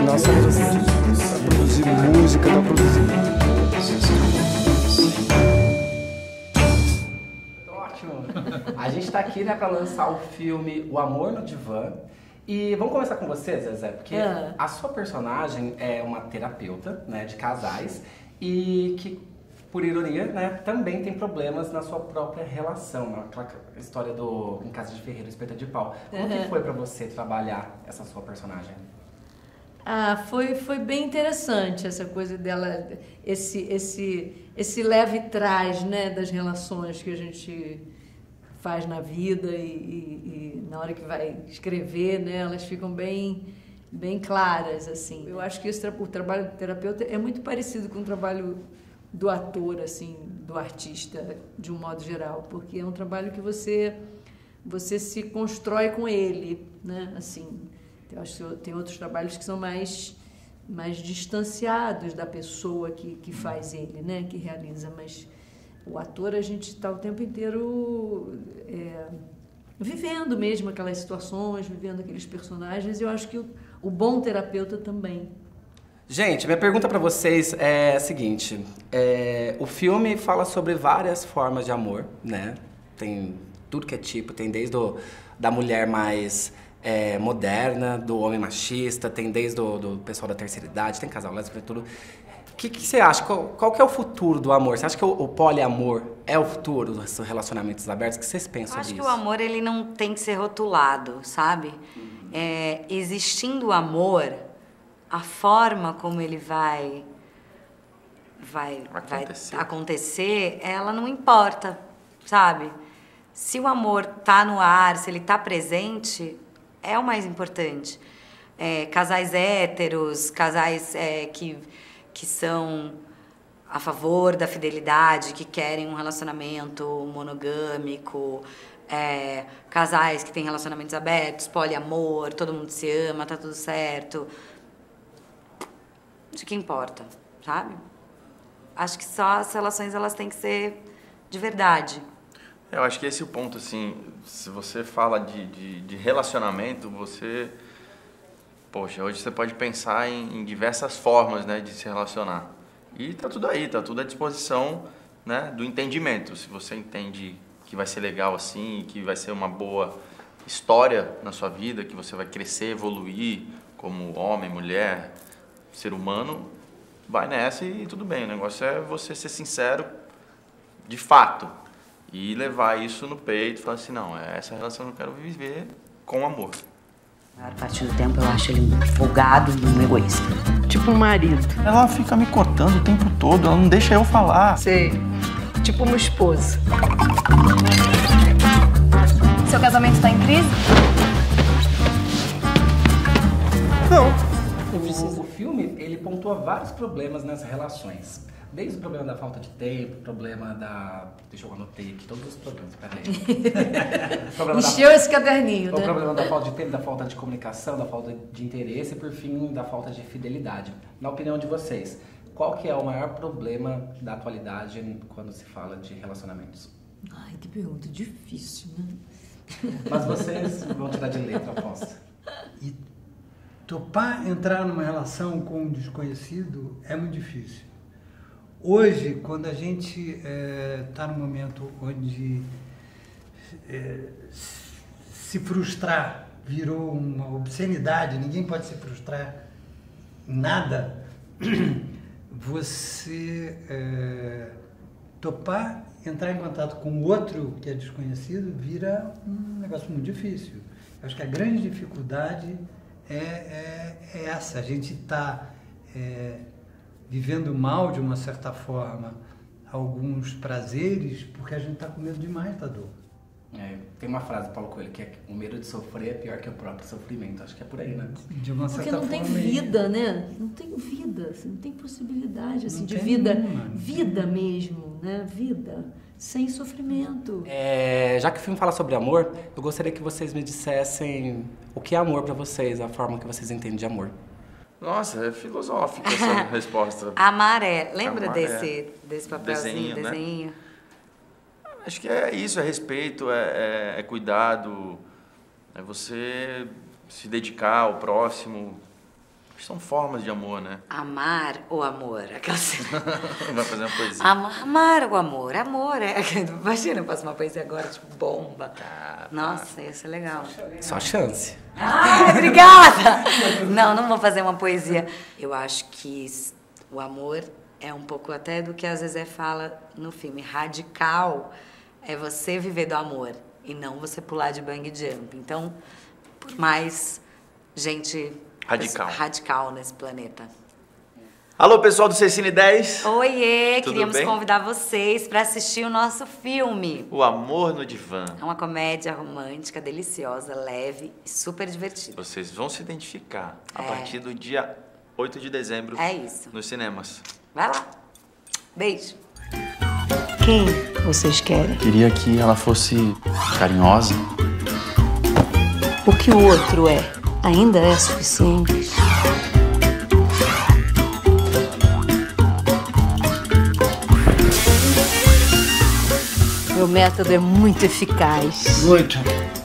nós estamos aqui para produzir música, para produzir... Ótimo! A gente está aqui, né, para lançar o filme O Amor no Divã. E vamos começar com você, Zezé, porque a sua personagem é uma terapeuta, né, de casais e que, por ironia, né, também tem problemas na sua própria relação. Aquela história do Em Casa de Ferreiro, Espeta de Pau. Como que foi para você trabalhar essa sua personagem? Foi bem interessante essa coisa dela, esse leve e trás, né, das relações que a gente faz na vida e na hora que vai escrever, né, elas ficam bem claras, assim. Eu acho que o trabalho do terapeuta é muito parecido com o trabalho do ator, assim, do artista, de um modo geral, porque é um trabalho que você se constrói com ele, né, assim. Eu acho que tem outros trabalhos que são mais distanciados da pessoa que faz ele, né, que realiza, mas o ator a gente está o tempo inteiro vivendo mesmo aquelas situações, vivendo aqueles personagens, e eu acho que o bom terapeuta também. Gente, minha pergunta para vocês é a seguinte, o filme fala sobre várias formas de amor, né, tem tudo que é tipo, tem desde da mulher mais moderna, do homem machista, tem desde do pessoal da terceira idade, tem casal lésbico, tudo. O que você acha? Qual que é o futuro do amor? Você acha que o poliamor é o futuro dos relacionamentos abertos? O que vocês pensam disso? Eu acho que o amor, ele não tem que ser rotulado, sabe? Existindo o amor, a forma como ele vai acontecer, ela não importa, sabe? Se o amor tá no ar, se ele tá presente, é o mais importante. Casais héteros, casais que são a favor da fidelidade, que querem um relacionamento monogâmico, casais que têm relacionamentos abertos, poliamor, todo mundo se ama, tá tudo certo. Isso que importa, sabe? Acho que só as relações, elas têm que ser de verdade. Eu acho que esse é o ponto, assim, se você fala de relacionamento, poxa, hoje você pode pensar em diversas formas, né, de se relacionar. E tá tudo aí, tá tudo à disposição, né, do entendimento. Se você entende que vai ser legal assim, que vai ser uma boa história na sua vida, que você vai crescer, evoluir como homem, mulher, ser humano, vai nessa e tudo bem. O negócio é você ser sincero de fato. E levar isso no peito e falar assim, não, essa relação eu quero viver com amor. A maior parte do tempo eu acho ele um folgado e um egoísta. Tipo um marido. Ela fica me cortando o tempo todo, ela não deixa eu falar. Sei. Tipo uma esposa. Seu casamento tá em crise? Não. O filme, ele pontua vários problemas nas relações. Desde o problema da falta de tempo, o problema da... Deixa eu anotar aqui todos os problemas, peraí. Encheu esse caderninho, né? O problema da falta de tempo, da falta de comunicação, da falta de interesse e, por fim, da falta de fidelidade. Na opinião de vocês, qual que é o maior problema da atualidade quando se fala de relacionamentos? Ai, que pergunta difícil, né? Mas vocês vão tirar de letra, aposto. E topar entrar numa relação com um desconhecido é muito difícil. Hoje, quando a gente está num momento onde se frustrar virou uma obscenidade, ninguém pode se frustrar em nada, você topar entrar em contato com outro que é desconhecido vira um negócio muito difícil. Eu acho que a grande dificuldade é essa, a gente está vivendo mal, de uma certa forma, alguns prazeres, porque a gente está com medo demais da dor. Tem uma frase do Paulo Coelho que é o medo de sofrer é pior que o próprio sofrimento. Acho que é por aí, né? De uma certa porque não forma, tem vida, né? Não tem vida, assim, não tem possibilidade assim, de vida, vida mesmo, né? Vida sem sofrimento. Já que o filme fala sobre amor, eu gostaria que vocês me dissessem o que é amor para vocês, a forma que vocês entendem de amor. Nossa, é filosófica essa resposta. Amar lembra Amar desse papelzinho, desenho? Né? Acho que é isso, é respeito, é cuidado, é você se dedicar ao próximo, São formas de amor, né? Amar ou amor? Aquela cena. Vai fazer uma poesia. Amar ou amor? Amor é. Imagina, eu faço uma poesia agora, tipo, bomba. Nossa, ia ser legal. Só chance. Ai, obrigada! Não vou fazer uma poesia. Eu acho que o amor é um pouco até do que a Zezé fala no filme. Radical é você viver do amor e não você pular de bang jump. Então, por mais gente radical nesse planeta. Alô, pessoal do Cecine 10. Oiê, Tudo queríamos bem? convidar vocês para assistir o nosso filme. O Amor no Divã. É uma comédia romântica, deliciosa, leve e super divertida. Vocês vão se identificar a É. partir do dia 8 de dezembro É isso. nos cinemas. Vai lá. Beijo. Quem vocês querem? Queria que ela fosse carinhosa. O que o outro é ainda é suficiente. Meu método é muito eficaz. Muito.